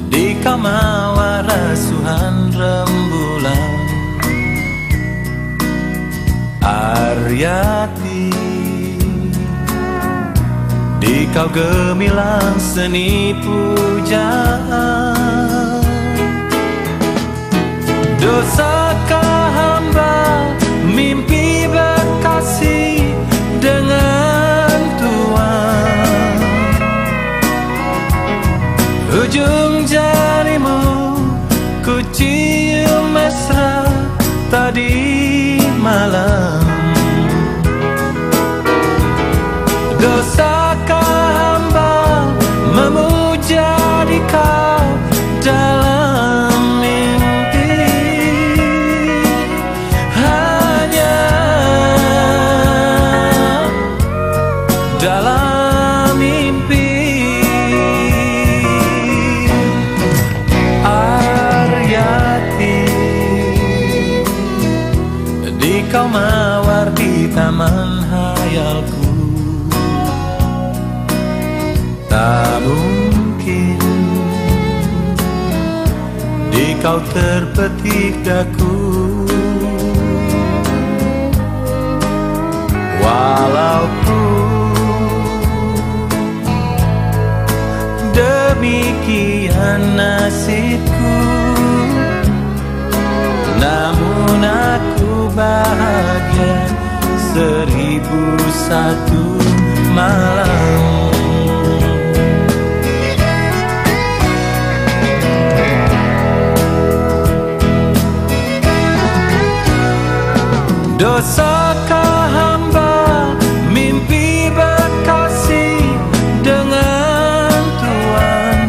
di kau mawar rasuhan rembulan. Aryati, di kau gemilang seni pujaan. Dosakah hamba mimpi berkasih dengan Tuhan? Ujung jarimu ku cium mesra tadi malam. Dosakah hamba memuja di kau dalam mimpi? Hanya dalam mimpi. Aryati, di kau mawar di taman hayalku. Tak mungkin di kau terpetik daku, walaupun demikian nasibku. Namun aku bahagia 1001 malam. Dosakah hamba mimpi berkasih dengan Tuhan?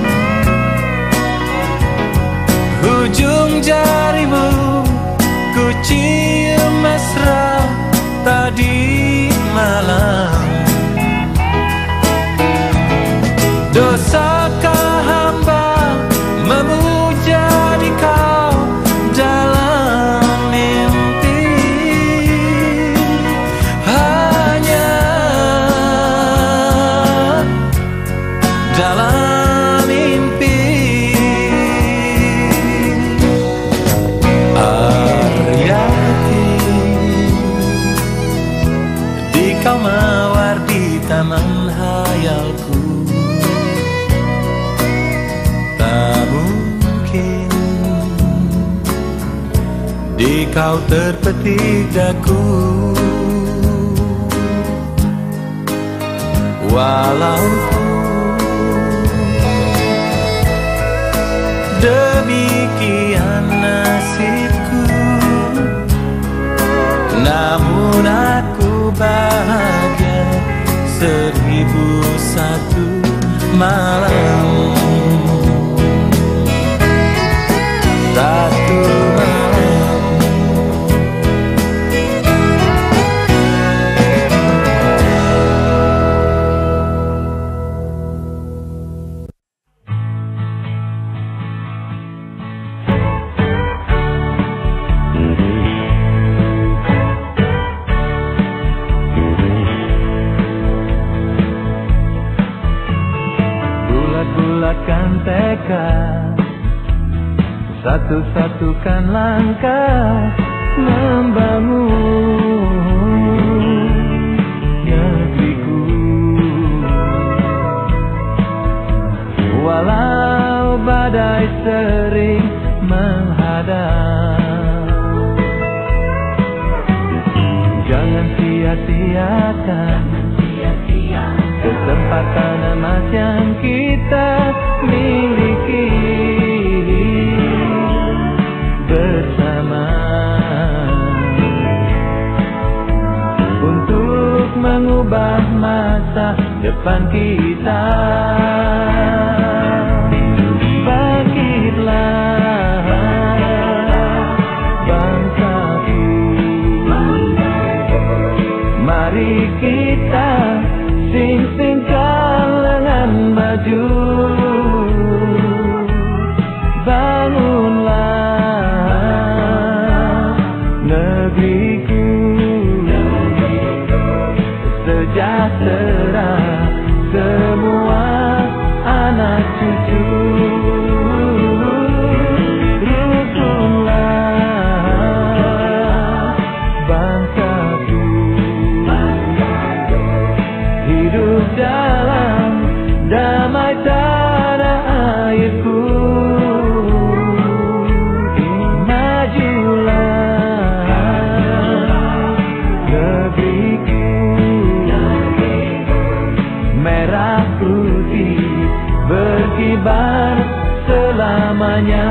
Ujung jarimu ku cium mesra tadi malam. Dosakah hamba memuja di kau dalam mimpi? Hanya dalam mimpi. Aryati, di kau mawar di taman hayalku. Tak mungkin di kau terpetik daku, walaupun demikian nasibku. Namun aku bahagia 1001 malam. Satu malam. Bulat-bulatkan tekad, satu-satukan langkah membangun negeriku. Walau badai sering menghadang, jangan sia-siakan kesempatan emas yang kita miliki bersama untuk mengubah masa depan kita. Bangkitlah bangsaku, mari kita sing-singkan lengan maju. Bangunlah negeriku, sejahtera semua berkibar selamanya.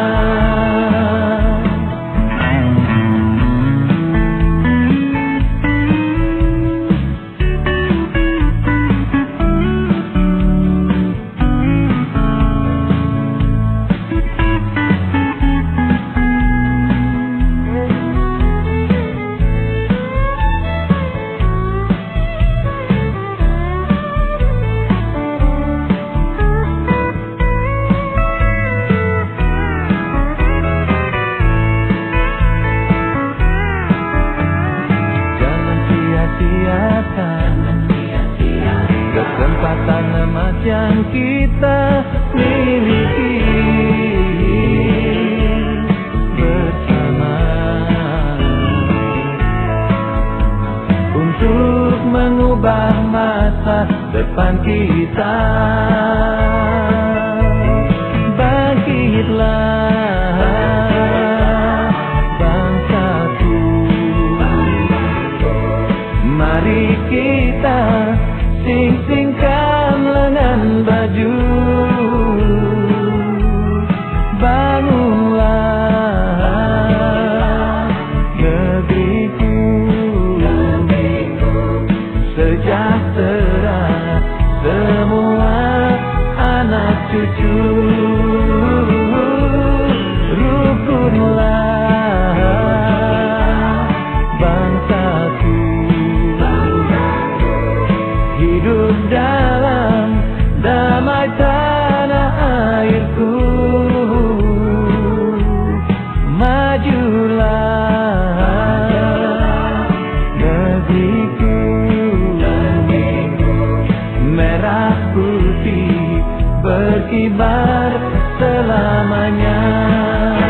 Kesempatan emas yang kita miliki bersama untuk mengubah masa depan kita. Bangkitlah bangsaku, mari kita sing-singkan lengan baju. Bangunlah negeriku, sejahtera semua anak cucu. Rukunlah bangsaku, hidup dalam damai tanah airku. Majulah negeriku, merah putih berkibar selamanya.